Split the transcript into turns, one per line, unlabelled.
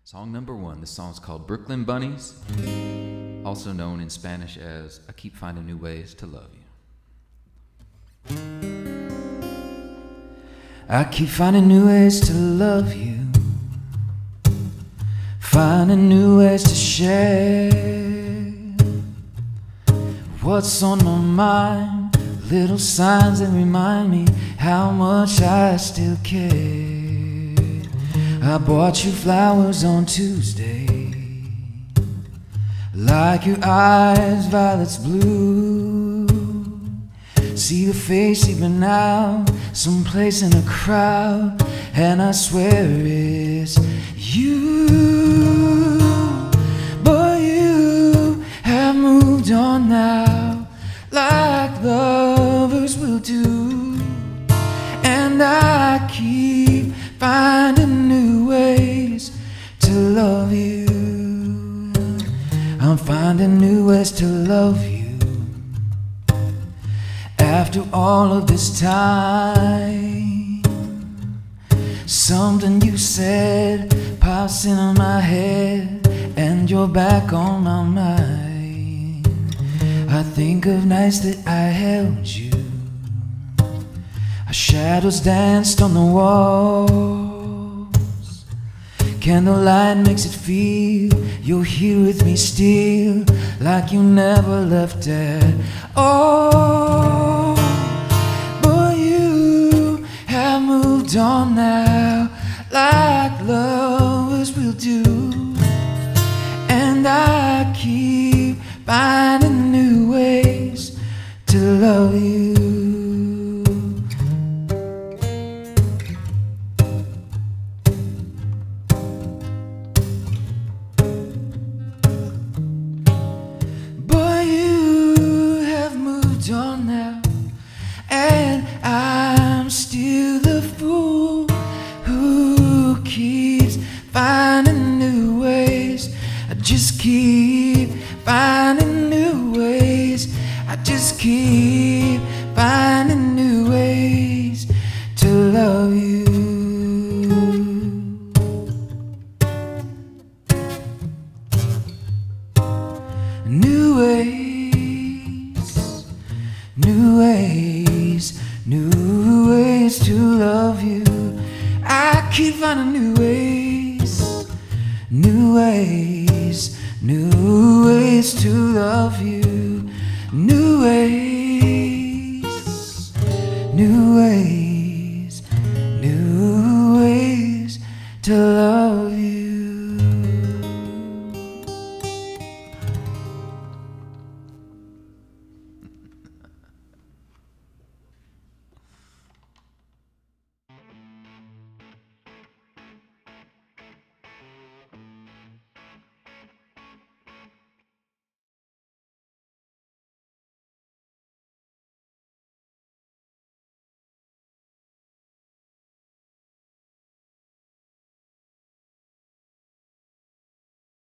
Song number one. This song's called Brooklyn Bunnies, also known in Spanish as I Keep Finding New Ways to Love You. I keep finding new ways to love you, finding new ways to share what's on my mind, little signs that remind me how much I still care. I bought you flowers on Tuesday, like your eyes, violets blue. See your face even now, someplace in a crowd, and I swear it's you. But you have moved on now, like lovers will do, and I keep finding new ways to love you. I'm finding new ways to love you. After all of this time, something you said pops into my head, and you're back on my mind. I think of nights that I held you, our shadows danced on the walls, candlelight makes it feel you're here with me still, like you never left at all. But you have moved on now, like lovers will do, and I keep finding new ways to love you. On now, and I'm still the fool who keeps finding new ways. I just keep finding new ways. I just keep finding new ways to love you. New ways.